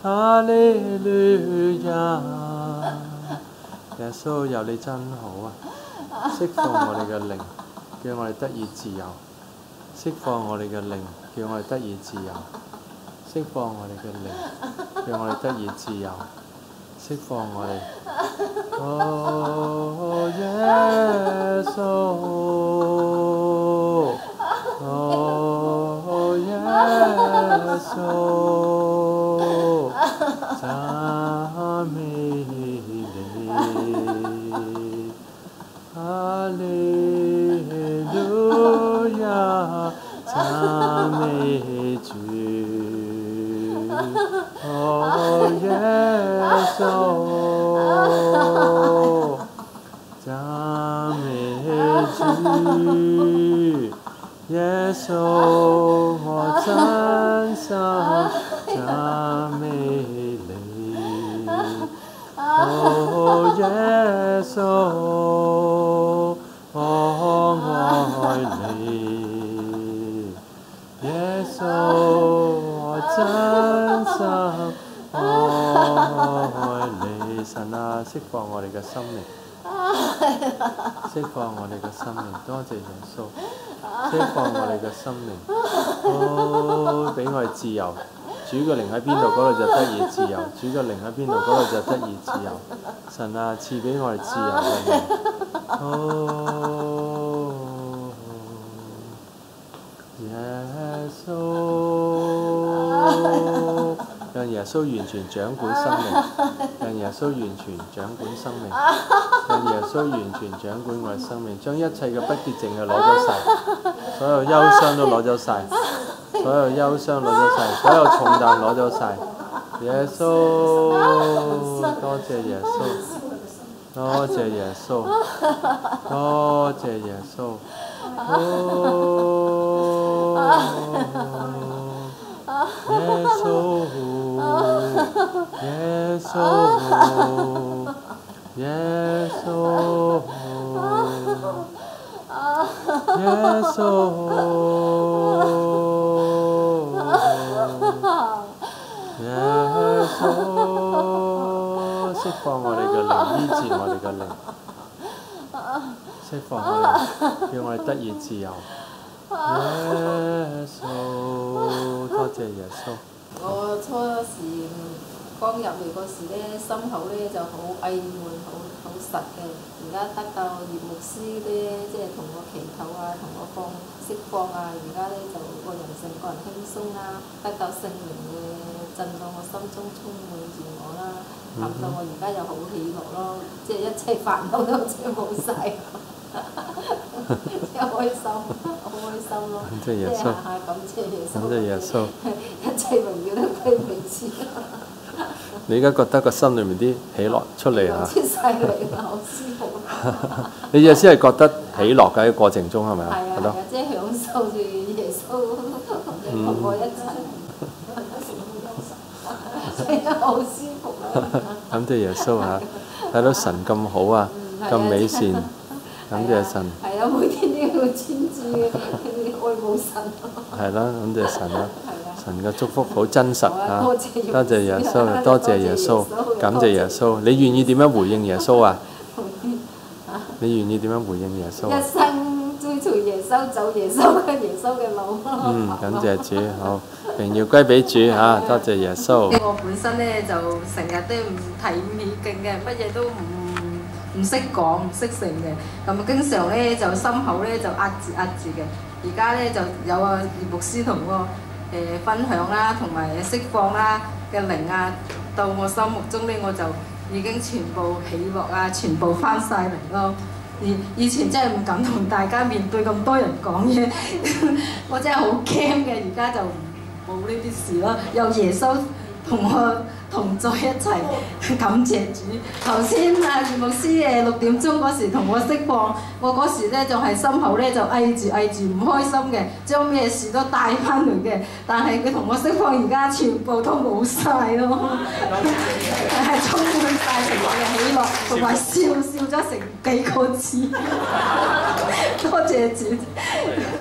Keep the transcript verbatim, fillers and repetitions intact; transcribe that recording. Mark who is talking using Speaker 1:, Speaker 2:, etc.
Speaker 1: 哈利路亞。耶穌有你真好啊！釋放我哋嘅靈，叫我哋得以自由；釋放我哋嘅靈，叫我哋得以自由；釋放我哋嘅靈，叫我哋得以自由；釋放我哋。哦，耶穌，哦，耶穌，讚美你。哈利路亞，讚美主。哦，耶穌，讚美主。耶穌，我真心讚美你。哦，耶穌，我愛你。耶穌，我真心愛你。神啊，釋放我哋嘅心靈，釋放我哋嘅心靈，多謝耶穌，釋放我哋嘅心靈，哦，俾我哋自由。主嘅靈喺邊度，嗰度就得以自由；主嘅靈喺邊度，嗰度就得以自由。神啊，賜俾我哋自由嘅靈。哦，耶穌，讓耶穌完全掌管生命，讓耶穌完全掌管生命，讓耶穌完全掌管我哋生命，將一切嘅不潔淨嘅攞走晒，所有憂傷都攞走晒。所有憂傷攞咗晒，所有重擔攞咗晒。耶穌，多謝耶穌，多謝耶穌，多謝耶穌。哦，耶穌，耶穌，耶穌，耶穌。耶穌，釋放我哋嘅靈，醫治我哋嘅靈，釋放我哋，叫我哋得以自由。耶穌，多謝耶穌。
Speaker 2: 我初時剛入嚟嗰時咧，心口咧就好翳悶，好好實嘅。而家得到葉牧師咧，即係同我祈禱啊，同我放釋放啊，而家咧就個人成個人輕鬆啦，得到聖靈嘅震到我心中充滿住我啦，談到我而家又好喜樂咯，即係一切煩惱都好似冇晒，即係開心，好開心咯！
Speaker 1: 即係耶穌，
Speaker 2: 感謝耶穌，
Speaker 1: 感謝耶穌，
Speaker 2: 一切榮耀都歸俾主。
Speaker 1: 你而家覺得個心裏面啲喜樂出嚟啊？
Speaker 2: 出晒嚟啦，好舒服。
Speaker 1: 你意思係覺得喜樂嘅過程中係咪啊？
Speaker 2: 係啊，係啊，即係享受住耶穌同我一齊。好舒服啊！
Speaker 1: 感謝耶穌嚇，睇到神咁好啊，咁美善，感謝神。
Speaker 2: 係啊，每天都要專注愛慕神。
Speaker 1: 係啦，感謝神啦，神嘅祝福好真實嚇，多謝耶穌，多謝耶穌，感謝耶穌。你願意點樣回應耶穌啊？你願意點樣回應耶穌？
Speaker 2: 一生追隨耶穌，走耶穌嘅耶穌嘅路。
Speaker 1: 嗯，感謝主，好，榮耀歸俾主嚇，多謝耶穌。
Speaker 2: 我本身咧就成日都唔提唔起勁嘅，乜嘢都唔唔識講唔識成嘅，咁啊經常咧就心口咧就壓住壓住嘅。而家咧就有啊葉牧師同我誒分享啦，同埋釋放啦嘅靈啊，到我心目中咧我就已經全部喜樂啊，全部翻晒嚟咯。以以前真係唔敢同大家面對咁多人講嘢，我真係好驚嘅。而家就冇呢啲事咯，有耶穌同我同在一齊，感謝主。頭先啊葉牧師誒六點鐘嗰時同我釋放，我嗰時咧仲係心口咧就翳住翳住唔開心嘅，將咩事都帶翻嚟嘅。但係佢同我釋放，而家全部都冇晒咯，係充滿晒成我嘅喜樂，同埋笑笑咗成幾個字。多謝主。